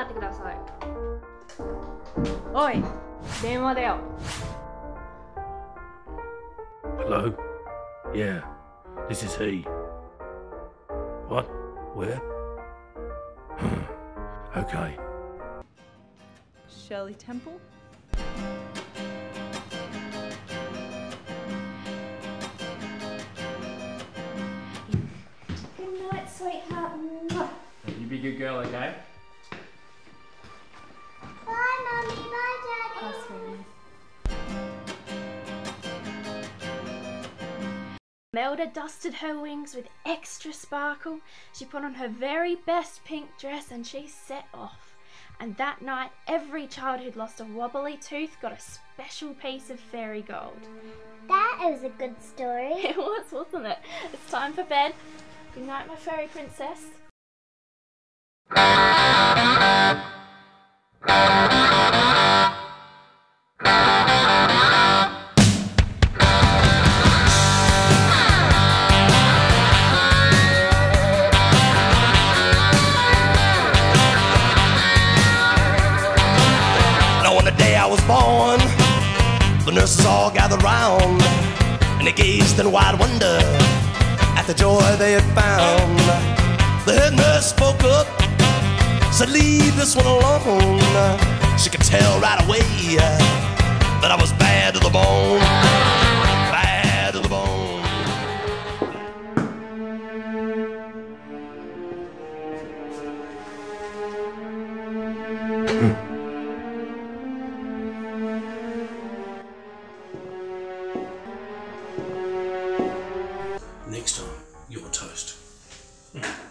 待ってください。おい、電話だよ。 Hello? Yeah, this is he. What? Where? Okay. Shirley Temple? Good night, sweetheart. You be a good girl, okay? Bye, Mummy. Bye, Daddy. Oh, sweetie. Melda dusted her wings with extra sparkle. She put on her very best pink dress and she set off. And that night, every child who'd lost a wobbly tooth got a special piece of fairy gold. That was a good story. It was, wasn't it? It's time for bed. Good night, my fairy princess. I was born, the nurses all gathered round, and they gazed in wide wonder at the joy they had found. The head nurse spoke up, said, "Leave this one alone." She could tell right away that I was bad to the bone, bad to the bone. Next time, you're toast.